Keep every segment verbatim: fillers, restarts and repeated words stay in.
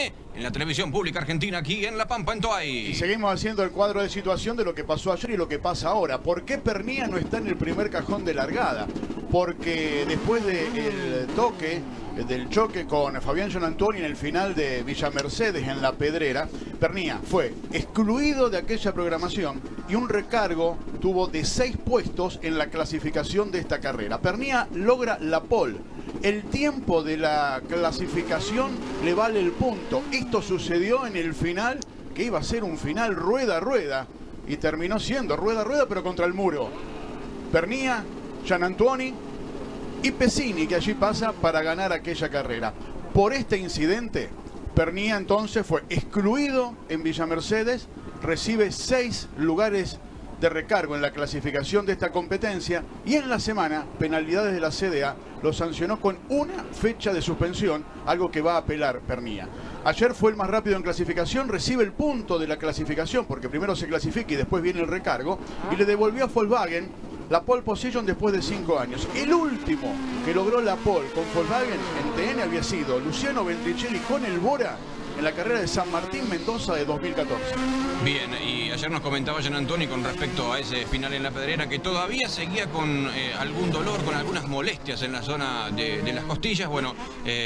viene en la televisión pública argentina, aquí en La Pampa, en Toay. Y seguimos haciendo el cuadro de situación de lo que pasó ayer y lo que pasa ahora. ¿Por qué Pernía no está en el primer cajón de largada? Porque después del toque, del choque con Fabián Gianantoni en el final de Villa Mercedes en La Pedrera, Pernía fue excluido de aquella programación y un recargo tuvo de seis puestos en la clasificación de esta carrera. Pernía logra la pole. El tiempo de la clasificación le vale el punto. Esto sucedió en el final, que iba a ser un final rueda a rueda, y terminó siendo rueda a rueda, pero contra el muro. Pernía, Gianantoni y Pesini, que allí pasa para ganar aquella carrera. Por este incidente, Pernía entonces fue excluido en Villa Mercedes, recibe seis lugares de recargo en la clasificación de esta competencia y en la semana, penalidades de la C D A, lo sancionó con una fecha de suspensión, algo que va a apelar Pernía. Ayer fue el más rápido en clasificación, recibe el punto de la clasificación porque primero se clasifica y después viene el recargo, y le devolvió a Volkswagen la pole position después de cinco años. El último que logró la pole con Volkswagen en T N había sido Luciano Ventricelli con el Bora en la carrera de San Martín Mendoza de dos mil catorce. Bien, y ayer nos comentaba Gianantoni con respecto a ese final en La Pedrera que todavía seguía con eh, algún dolor, con algunas molestias en la zona de, de las costillas. Bueno,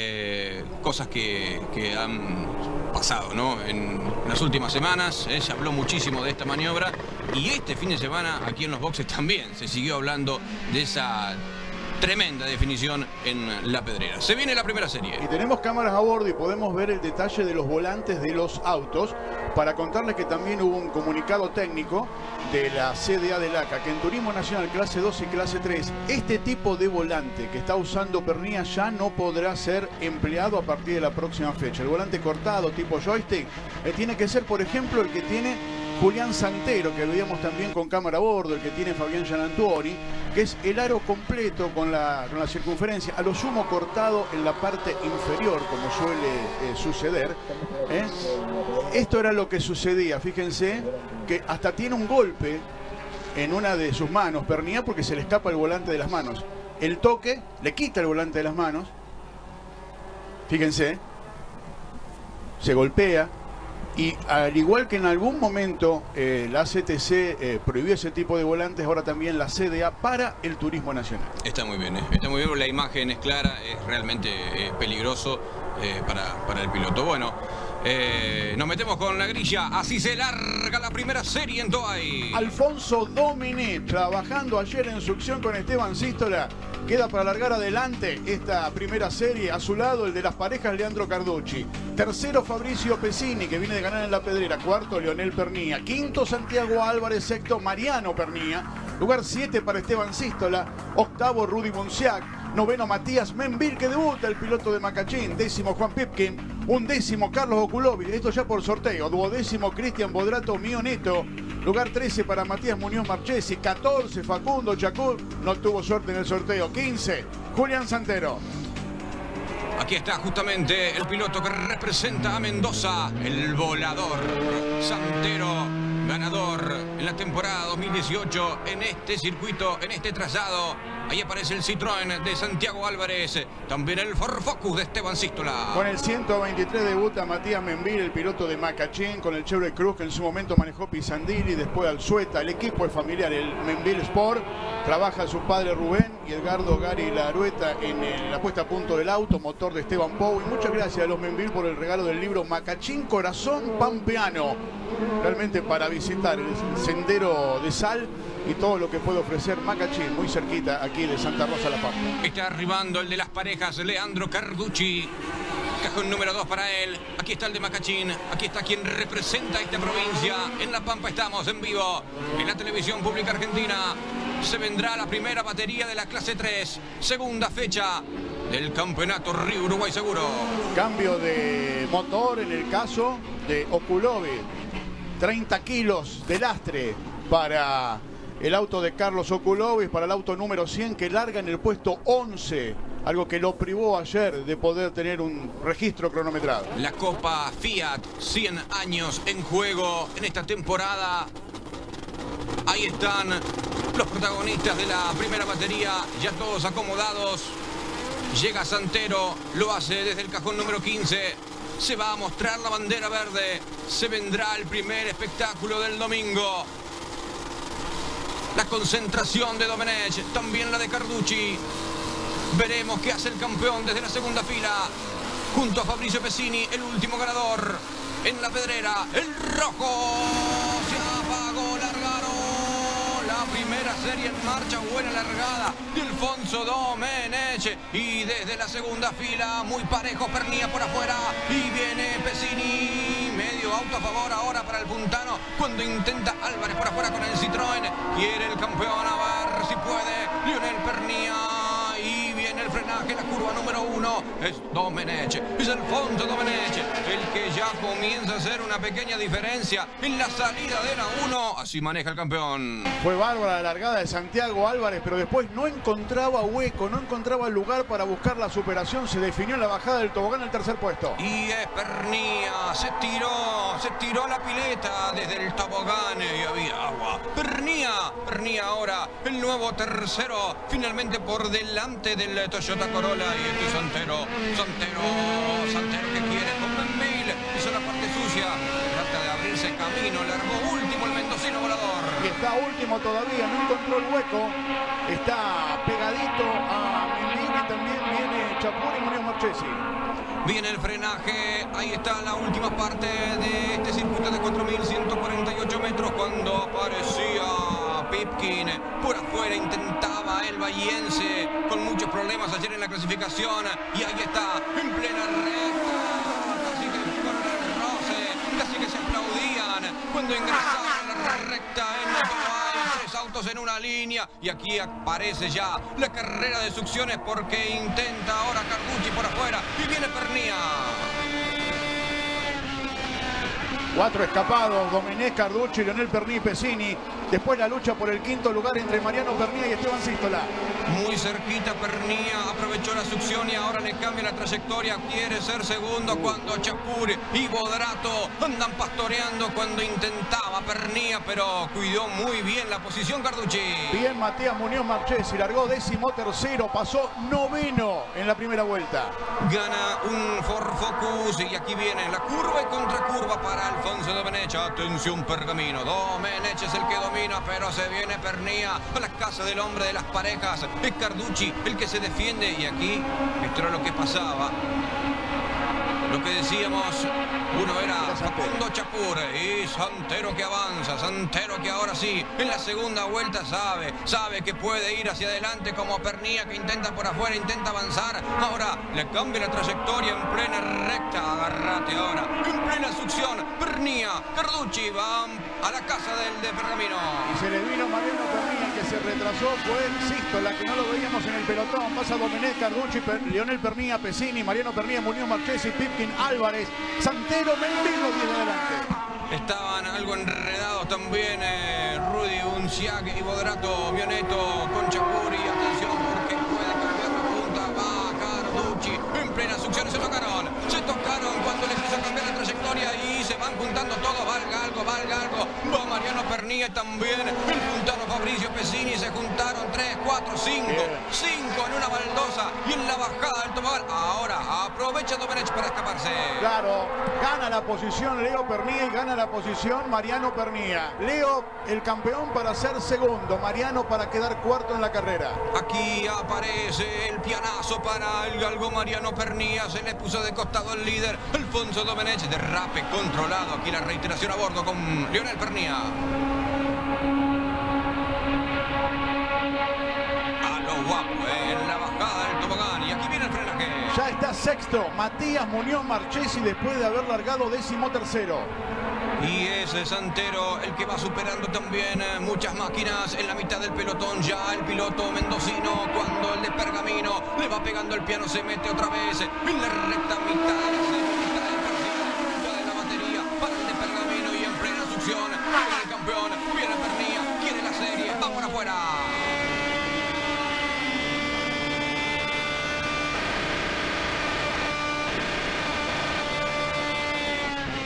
eh, cosas que, que han pasado, ¿no? En las últimas semanas eh, se habló muchísimo de esta maniobra y este fin de semana aquí en los boxes también se siguió hablando de esa tremenda definición en La Pedrera. Se viene la primera serie. Y tenemos cámaras a bordo y podemos ver el detalle de los volantes de los autos para contarles que también hubo un comunicado técnico de la C D A del A C A que en Turismo Nacional clase dos y clase tres este tipo de volante que está usando Pernía ya no podrá ser empleado a partir de la próxima fecha. El volante cortado tipo joystick eh, tiene que ser, por ejemplo, el que tiene Julián Santero, que veíamos también con cámara a bordo, el que tiene Fabián Gianantoni, que es el aro completo con la, con la circunferencia, a lo sumo cortado en la parte inferior, como suele eh, suceder. ¿eh? Esto era lo que sucedía, fíjense, que hasta tiene un golpe en una de sus manos, Pernía, porque se le escapa el volante de las manos. El toque le quita el volante de las manos, fíjense, se golpea. Y al igual que en algún momento eh, la C T C eh, prohibió ese tipo de volantes, ahora también la C D A para el turismo nacional. Está muy bien, ¿eh? Está muy bien, la imagen es clara, es realmente eh, peligroso eh, para, para el piloto. Bueno, eh, nos metemos con la grilla, así se larga la primera serie en Toay. Alfonso Domenech, trabajando ayer en succión con Esteban Sístola, queda para largar adelante esta primera serie. A su lado el de las parejas, Leandro Carducci. Tercero, Fabricio Pesini, que viene de ganar en La Pedrera. Cuarto, Leonel Pernía. Quinto, Santiago Álvarez. Sexto, Mariano Pernía. Lugar siete para Esteban Sístola. Octavo, Rudy Bunciac. Noveno, Matías Menville, que debuta el piloto de Macachín. Décimo, Juan Pipkin. Undécimo, Carlos Okulovic. Esto ya por sorteo. Duodécimo, Cristian Bodrato Mioneto. Lugar trece para Matías Muñoz Marchesi. catorce, Facundo Chacur. No tuvo suerte en el sorteo. quince, Julián Santero. Aquí está justamente el piloto que representa a Mendoza, el volador Santero, ganador en la temporada dos mil dieciocho en este circuito, en este trazado. Ahí aparece el Citroën de Santiago Álvarez, también el Ford Focus de Esteban Sístola. Con el ciento veintitrés debuta Matías Menville, el piloto de Macachín, con el Chevrolet Cruz que en su momento manejó Pisandini, después Alzueta. El equipo es familiar, el Menville Sport. Trabaja su padre Rubén y Edgardo Gary Larueta en el- la puesta a punto del auto, motor de Esteban Pou. Y muchas gracias a los Menville por el regalo del libro Macachín Corazón Pampeano. Realmente para visitar el sendero de sal y todo lo que puede ofrecer Macachín, muy cerquita aquí de Santa Rosa La Pampa. Está arribando el de las parejas, Leandro Carducci. Cajón número dos para él. Aquí está el de Macachín. Aquí está quien representa a esta provincia. En La Pampa estamos en vivo. En la televisión pública argentina se vendrá la primera batería de la clase tres. Segunda fecha del campeonato Río Uruguay Seguro. Cambio de motor en el caso de Okulovic. treinta kilos de lastre para el auto de Carlos Okulovic, para el auto número cien que larga en el puesto once. Algo que lo privó ayer de poder tener un registro cronometrado. La Copa Fiat, cien años en juego en esta temporada. Ahí están los protagonistas de la primera batería, ya todos acomodados. Llega Santero, lo hace desde el cajón número quince. se va a mostrar la bandera verde. Se vendrá el primer espectáculo del domingo. La concentración de Domenech, también la de Carducci. Veremos qué hace el campeón desde la segunda fila. Junto a Fabricio Pesini, el último ganador. En la pedrera, el rojo. Se apagó, largaron. La primera serie en marcha, buena largada de Alfonso Domenech. Y desde la segunda fila, muy parejo, Pernía por afuera. Y viene Pesini. Medio auto a favor ahora para el puntano. Cuando intenta Álvarez por afuera con el Citroën. Quiere el campeón, a ver si puede. Lionel Pernía. Y viene el frenaje, la curva número uno. Es Domenech, es Alfonso Domenech, el que ya comienza a hacer una pequeña diferencia en la salida de la uno. Así maneja el campeón. Fue bárbara la largada de Santiago Álvarez, pero después no encontraba hueco, no encontraba lugar para buscar la superación. Se definió en la bajada del tobogán el tercer puesto. Y es Pernía, se tiró, se tiró la pileta desde el tobogán y había agua. Pernía, Pernía ahora, el nuevo tercero, finalmente por delante del Toyota Corolla. Y este Santero, Santero, Santero que quiere con Benville, hizo la parte sucia, trata de abrirse camino, largó último el mendocino volador. Y está último todavía, no encontró el hueco, está pegadito a Mendini, también viene Chapur y Muñoz Marchesi. Viene el frenaje, ahí está la última parte de este circuito de cuatro mil ciento cuarenta y ocho metros cuando aparecía Pipkin. Por afuera intentaba el bahiense con muchos problemas ayer en la clasificación y ahí está, en plena recta, casi que con el roce, casi que se aplaudían cuando ingresaban a la recta en Uruguay. Tres autos en una línea y aquí aparece ya la carrera de succiones porque intenta ahora Carducci por afuera y viene Pernía. Cuatro escapados, Domenech, Carducci, Lionel Pernía y Pesini. Después la lucha por el quinto lugar entre Mariano Pernía y Esteban Sístola. Muy cerquita Pernía, aprovechó la succión y ahora le cambia la trayectoria. Quiere ser segundo cuando Chapur y Bodrato andan pastoreando cuando intentaba Pernía, pero cuidó muy bien la posición Carducci. Bien Matías Muñoz Marchesi, largó décimo tercero, pasó noveno en la primera vuelta. Gana un Ford Focus y aquí viene la curva y contracurva para Alfonso Domenech. Atención Pergamino, Domenech es el que domina, pero se viene Pernía a la casa del hombre de las parejas. Es Carducci el que se defiende y aquí esto era lo que pasaba. Lo que decíamos, uno era Facundo Chapur y Santero que avanza, Santero que ahora sí, en la segunda vuelta sabe, sabe que puede ir hacia adelante como Pernía que intenta por afuera, intenta avanzar, ahora le cambia la trayectoria en plena recta, agárrate ahora, en plena succión, Pernía, Carducci van a la casa del de Pergamino. Y se le vino Mariano Pernía, que se retrasó, fue Sístola, que no lo veíamos en el pelotón, pasa Domenech, Carducci, Per Lionel Pernía, Pesini, Mariano Pernía, Muñoz Marchesi, Pipkin, Álvarez, Santero, Mendilo viene adelante. Estaban algo enredados también eh, Rudy Unciac y Bodrato, Vioneto con Chapur y atención porque puede cambiar la punta, va Carducci en plena succión, se tocaron, se tocaron cuando le quiso cambiar la trayectoria y se van juntando todos, valga algo, valga algo, va Mariano Pernía también, el puntano Fabricio Pesini, se juntaron tres, cuatro, cinco, cinco en una baldosa y en la bajada del tobogán, ahora aprovecha Domenech para escaparse. Claro, gana la posición Leo Pernía y gana la posición Mariano Pernía. Leo el campeón para ser segundo, Mariano para quedar cuarto en la carrera. Aquí aparece el pianazo para el galgo Mariano Pernía, se le puso de costado el líder Alfonso Domenech, derrape controlado, aquí la reiteración a bordo con Lionel Pernía. A lo guapo, eh, en la bajada del tobogán y aquí viene el frenaje. Ya está sexto, Matías Muñoz Marchesi después de haber largado décimo tercero. Y es Santero el que va superando también eh, muchas máquinas en la mitad del pelotón. Ya el piloto mendocino cuando el de Pergamino le va pegando el piano se mete otra vez en la recta mitad de la segunda del partido de la batería para el de Pergamino y en plena succión viene el campeón, viene Pernía, quiere la serie, va por afuera.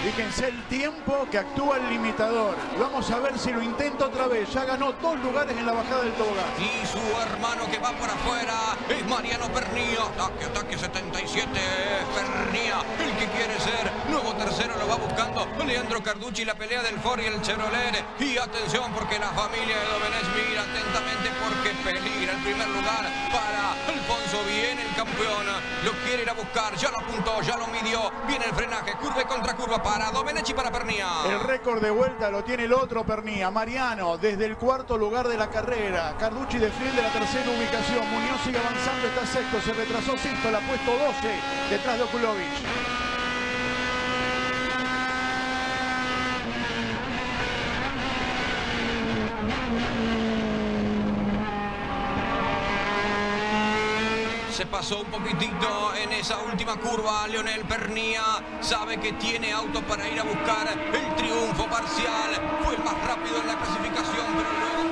Fíjense el tiempo que actúa el limitador. Vamos a ver si lo intenta otra vez. Ya ganó dos lugares en la bajada del tobogán. Y su hermano que va por afuera es Mariano Pernía. Ataque, ataque setenta y siete. Pernía, el que quiere ser nuevo tercero, lo va buscando Leandro Carducci. La pelea del Ford y el Chevrolet. Y atención porque la familia de Domenech mira atentamente porque peligra el primer lugar para Alfonso. Viene el campeón. Lo quiere ir a buscar. Ya lo apuntó, ya lo midió. Viene el frenaje. Curva y contra curva para Domenech y para Pernía. El récord de vuelta lo tiene el otro Pernía. Mariano desde el cuarto lugar de la carrera. Carducci defiende la tercera ubicación. Muñoz sigue avanzando, está sexto. Se retrasó sexto, la ha puesto doce detrás de Okulovic. Se pasó un poquitito en esa última curva. Leonel Pernía sabe que tiene auto para ir a buscar el triunfo parcial. Fue el más rápido en la clasificación, pero luego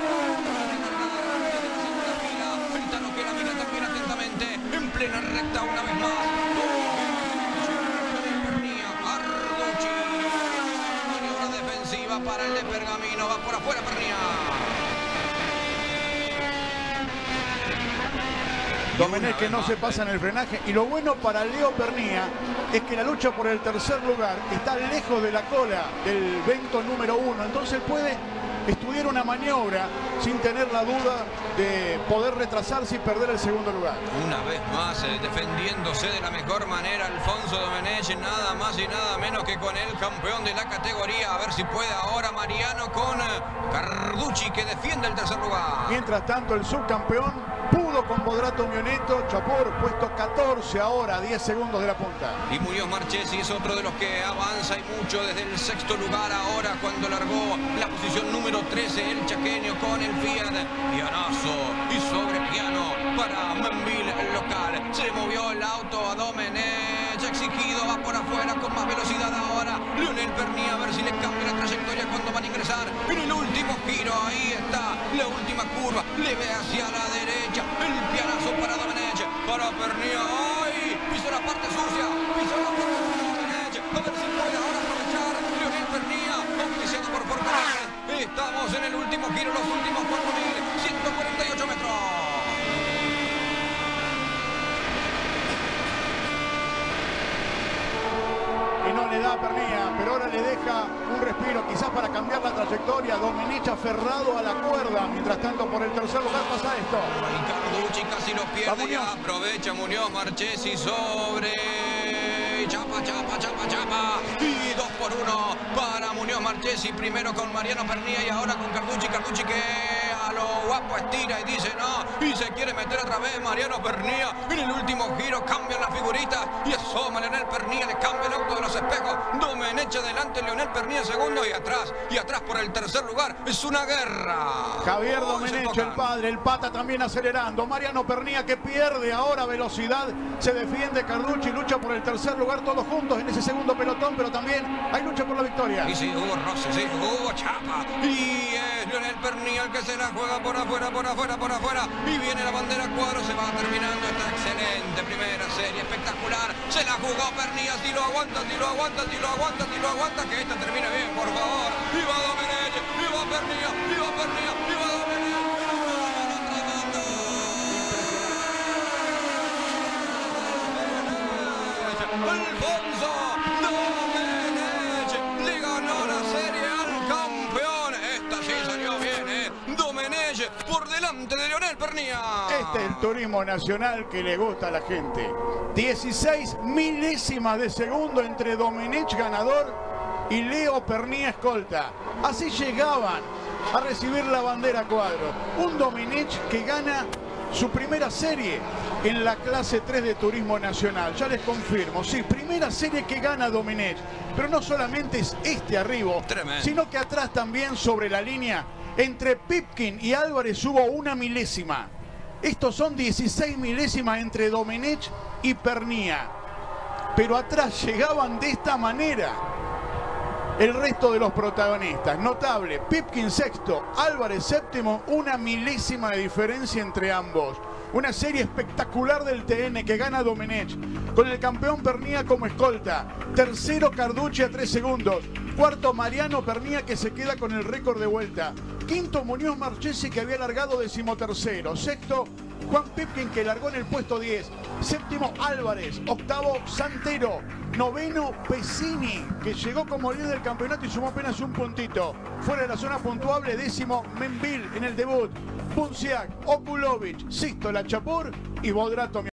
el Tano que la mira también atentamente en plena recta una vez más. Pernía, Carducci. Maniobra defensiva para el de Pergamino. Va por afuera Pernía. Domenech que no se pasa en el frenaje. Y lo bueno para Leo Pernía es que la lucha por el tercer lugar está lejos de la cola del Vento número uno. Entonces puede estudiar una maniobra sin tener la duda de poder retrasarse y perder el segundo lugar. Una vez más eh, defendiéndose de la mejor manera Alfonso Domenech, nada más y nada menos que con el campeón de la categoría. A ver si puede ahora Mariano con eh, Carducci que defiende el tercer lugar. Mientras tanto el subcampeón pudo con Bodrato Mioneto. Chapur puesto catorce ahora, diez segundos de la punta. Y Muñoz Marchesi es otro de los que avanza y mucho desde el sexto lugar ahora cuando largó la posición número trece el chaqueño con el Fiat. Pianazo y sobre piano para Menville el local. Se movió el auto a Domenech, exigido, va por afuera con más velocidad ahora. Leonel Pernía a ver si le cambia la trayectoria cuando van a ingresar en el último giro. Ahí está la última curva, le ve hacia la derecha. El pianazo para Domenech, para Pernía. ¡Ay! Pisó la parte sucia, pisó la parte sucia Domenech. A ver si puede ahora aprovechar Leonel Pernía, auspiciado por Fortran. Estamos en el último giro, los últimos cuatro mil ciento cuarenta y ocho metros. Y no le da a Pernía, pero ahora le deja un respiro, quizás para cambiar la trayectoria. Domenech aferrado a la cuerda. Mientras tanto, por el tercer lugar pasa esto. Y Carducci casi lo pierde y aprovecha Muñoz Marchesi sobre chapa, chapa, chapa, chapa. Y dos por uno para Muñoz Marchesi. Primero con Mariano Pernía y ahora con Carducci. Carducci que a lo guapo estira y dice no. Y se quiere meter otra vez Mariano Pernía. En el último giro cambian las figuritas y asoma Leonel Pernía. Le cambia el auto de los espejos. Domenech adelante, Leonel Pernía segundo y atrás. Y atrás por el tercer lugar. Es una guerra. Javier Domenech, el padre, el pata también acelerando. Mariano Pernía que pierde ahora velocidad. Se defiende Carducci, lucha por el tercer lugar todos juntos en ese segundo pelotón, pero también hay lucha por la victoria. Y sí, hubo roce, sí, hubo chapa. Y es Leonel Pernía el que se la juega por afuera, por afuera, por afuera. Y viene la bandera cuadro, se va terminando esta excelente primera serie, espectacular. Se la jugó Pernía, si lo aguanta, si lo aguanta, si lo aguanta, si lo aguanta, que esta termine bien, por favor. ¡Viva Domenech! ¡Viva Pernía! ¡Viva Pernía! ¡Viva Domenech! Alfonso Domenech le ganó la serie al campeón. Esta sí salió bien, ¿eh? Domenech por delante de Leonel Pernía. Este es el turismo nacional que le gusta a la gente. dieciséis milésimas de segundo entre Domenech ganador y Leo Pernía escolta. Así llegaban a recibir la bandera cuadro. Un Domenech que gana su primera serie en la clase tres de turismo nacional. Ya les confirmo, sí, primera serie que gana Domenech. Pero no solamente es este arribo, Tremendo. sino que atrás también sobre la línea, entre Pipkin y Álvarez hubo una milésima. Estos son dieciséis milésimas entre Domenech y Pernía. Pero atrás llegaban de esta manera el resto de los protagonistas. Notable, Pipkin sexto, Álvarez séptimo, una milésima de diferencia entre ambos. Una serie espectacular del T N que gana Domenech, con el campeón Pernía como escolta. Tercero Carducci a tres segundos. Cuarto Mariano Pernía, que se queda con el récord de vuelta. Quinto Muñoz Marchesi, que había largado decimotercero. Sexto Juan Pipkin, que largó en el puesto diez. Séptimo Álvarez. Octavo Santero. Noveno Pesini, que llegó como líder del campeonato y sumó apenas un puntito. Fuera de la zona puntuable, décimo Menville en el debut. Punciak, Okulovic, Sisto Lachapur y Bodrato.